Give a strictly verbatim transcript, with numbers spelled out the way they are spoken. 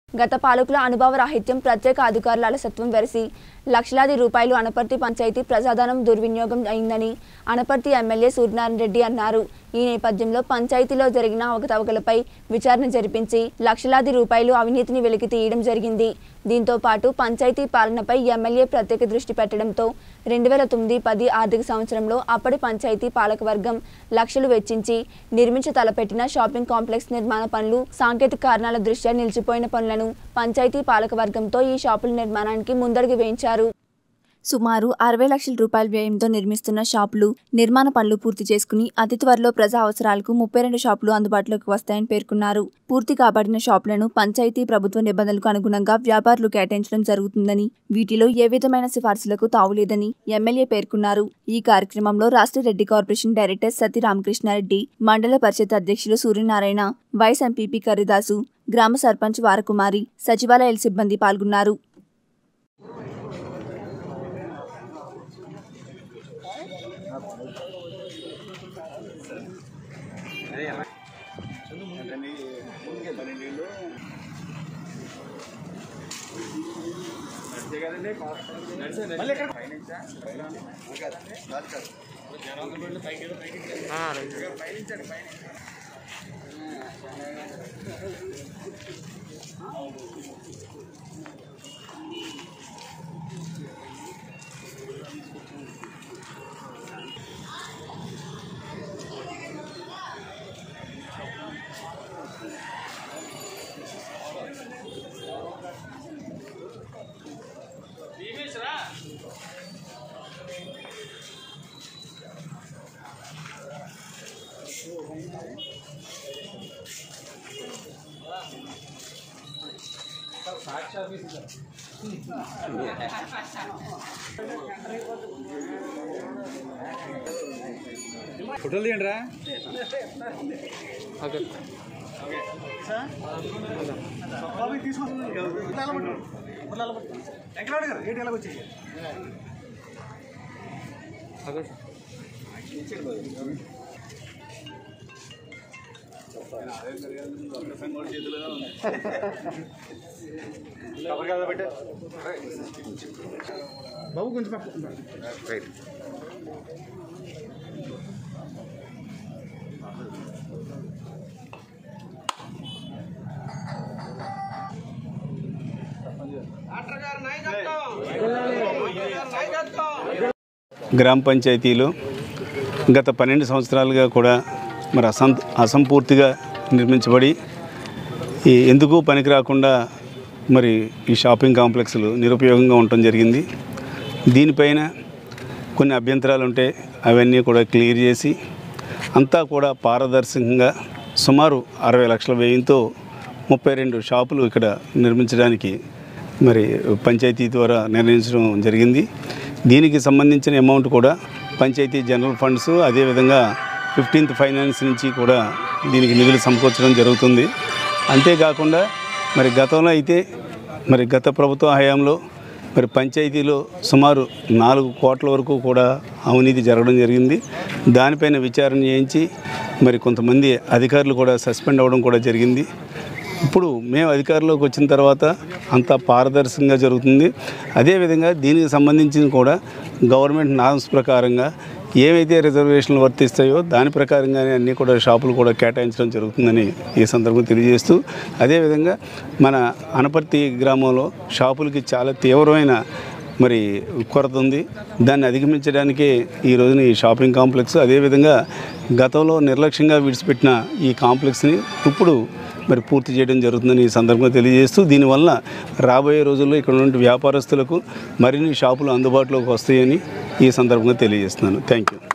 గత పాలకుల అనుభవ రాహిత్యం ప్రత్యేక అధికారుల అలసత్వం వెరసి లక్షలాది రూపాయలు అనపర్తి పంచాయతీ ప్రజాధనం దుర్వినియోగం అయిందని అనపర్తి ఎమ్మెల్యే సూర్యనారాయణ రెడ్డి అన్నారు। ఈ నేపథ్యంలో పంచాయతీలో జరిగిన అవకతవకలపై విచారణ జరిపించి లక్షలాది రూపాయలు అవినీతిని వెలికి తీయడం జరిగింది। దీంతో పాటు పంచాయతీ పాలనపై ఎమ్మెల్యే ప్రత్యేక దృష్టి పెట్టడంతో రెండు వేల తొమ్మిది పది ఆర్థిక సంవత్సరంలో అప్పటి పంచాయతీ పాలకవర్గం లక్షలు వెచ్చించి నిర్మించ తలపెట్టిన షాపింగ్ కాంప్లెక్స్ నిర్మాణ పనులు సాంకేతిక కారణాల దృష్ట్యా నిలిచిపోయిన పనులను పంచాయతీ పాలకవర్గంతో ఈ షాపుల నిర్మాణానికి ముందడుగు వేయించారు। సుమారు అరవై లక్షల రూపాయల వ్యయంతో నిర్మిస్తున్న షాపులు నిర్మాణ పనులు పూర్తి చేసుకుని అతి త్వరలో ప్రజా అవసరాలకు ముప్పై రెండు షాపులు అందుబాటులోకి వస్తాయని పేర్కొన్నారు। పూర్తి కాబడిన షాపులను పంచాయతీ ప్రభుత్వ నిబంధనలకు అనుగుణంగా వ్యాపారులు కేటాయించడం జరుగుతుందని వీటిలో ఏ విధమైన సిఫార్సులకు తావులేదని ఎమ్మెల్యే పేర్కొన్నారు। ఈ కార్యక్రమంలో రాష్ట్ర రెడ్డి కార్పొరేషన్ డైరెక్టర్ సతీ రామకృష్ణారెడ్డి, మండల పరిషత్ అధ్యక్షులు సూర్యనారాయణ, వైస్ ఎంపీపీ కరిదాసు, గ్రామ సర్పంచ్ వారకుమారి, సచివాలయాల సిబ్బంది పాల్గొన్నారు। ఫోటోలు తీయండిరా। బాబు కొంచెం గ్రామ పంచాయతీలో గత పన్నెండు సంవత్సరాలుగా కూడా మరి అసం అసంపూర్తిగా నిర్మించబడి ఎందుకు పనికి రాకుండా మరి ఈ షాపింగ్ కాంప్లెక్స్లు నిరుపయోగంగా ఉండటం జరిగింది। దీనిపైన కొన్ని అభ్యంతరాలు ఉంటే అవన్నీ కూడా క్లియర్ చేసి అంతా కూడా పారదర్శకంగా సుమారు అరవై లక్షల వ్యయంతో ముప్పై రెండు షాపులు ఇక్కడ నిర్మించడానికి మరి పంచాయతీ ద్వారా నిర్ణయించడం జరిగింది। దీనికి సంబంధించిన అమౌంట్ కూడా పంచాయతీ జనరల్ ఫండ్స్ అదేవిధంగా ఫిఫ్టీన్త్ ఫైనాన్స్ నుంచి కూడా దీనికి నిధులు సమకూర్చడం జరుగుతుంది। అంతేకాకుండా మరి గతంలో అయితే మరి గత ప్రభుత్వ హయాంలో మరి పంచాయతీలో సుమారు నాలుగు కోట్ల వరకు కూడా అవినీతి జరగడం జరిగింది। దానిపైన విచారణ చేయించి మరి కొంతమంది అధికారులు కూడా సస్పెండ్ అవ్వడం కూడా జరిగింది। ఇప్పుడు మేము అధికారంలోకి వచ్చిన తర్వాత అంతా పారదర్శకంగా జరుగుతుంది। అదేవిధంగా దీనికి సంబంధించి కూడా గవర్నమెంట్ నార్మ్స్ ప్రకారంగా ఏవైతే రిజర్వేషన్లు వర్తిస్తాయో దాని ప్రకారంగానే అన్నీ కూడా షాపులు కూడా కేటాయించడం జరుగుతుందని ఈ సందర్భంగా తెలియజేస్తూ, అదేవిధంగా మన అనపర్తి గ్రామంలో షాపులకి చాలా తీవ్రమైన మరి కొరత ఉంది। దాన్ని అధిగమించడానికే ఈ రోజున ఈ షాపింగ్ కాంప్లెక్స్ అదేవిధంగా గతంలో నిర్లక్ష్యంగా విడిచిపెట్టిన ఈ కాంప్లెక్స్ని ఇప్పుడు మరి పూర్తి చేయడం జరుగుతుందని ఈ సందర్భంగా తెలియజేస్తూ, దీనివల్ల రాబోయే రోజుల్లో ఇక్కడ ఉన్న వ్యాపారస్తులకు మరిన్ని షాపులు అందుబాటులోకి వస్తాయని ఈ సందర్భంగా తెలియజేస్తున్నాను। Thank you.